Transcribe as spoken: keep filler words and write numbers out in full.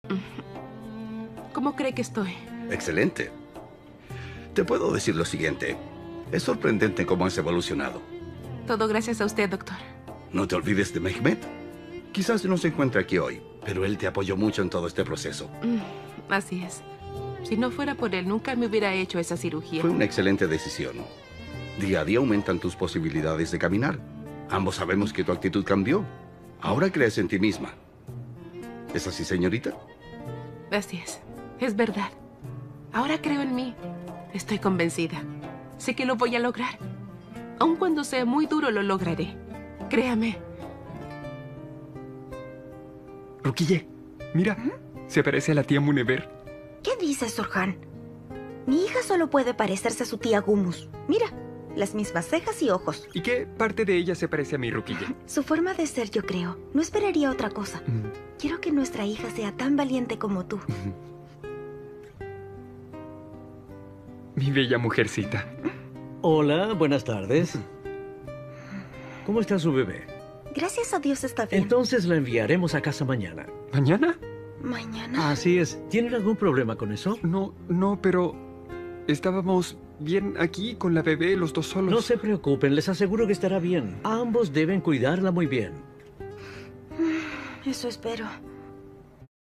¿Cómo cree que estoy? Excelente. Te puedo decir lo siguiente. Es sorprendente cómo has evolucionado. Todo gracias a usted, doctor. No te olvides de Mehmet. Quizás no se encuentre aquí hoy, pero él te apoyó mucho en todo este proceso. Mm, así es. Si no fuera por él, nunca me hubiera hecho esa cirugía. Fue una excelente decisión. Día a día aumentan tus posibilidades de caminar. Ambos sabemos que tu actitud cambió. Ahora crees en ti misma. ¿Es así, señorita? Así es. Es verdad. Ahora creo en mí. Estoy convencida. Sé que lo voy a lograr. Aun cuando sea muy duro, lo lograré. Créame. Rukiye, mira. ¿Mm? Se parece a la tía Munever. ¿Qué dices, Orhan? Mi hija solo puede parecerse a su tía Gumus. Mira, las mismas cejas y ojos. ¿Y qué parte de ella se parece a mi, Rukiye? Su forma de ser, yo creo. No esperaría otra cosa. Mm. Quiero que nuestra hija sea tan valiente como tú. Mi bella mujercita. Hola, buenas tardes. ¿Cómo está su bebé? Gracias a Dios está bien. Entonces la enviaremos a casa mañana. ¿Mañana? ¿Mañana? Así es. ¿Tienen algún problema con eso? No, no, pero estábamos bien aquí con la bebé, los dos solos. No se preocupen, les aseguro que estará bien. Ambos deben cuidarla muy bien. Eso espero.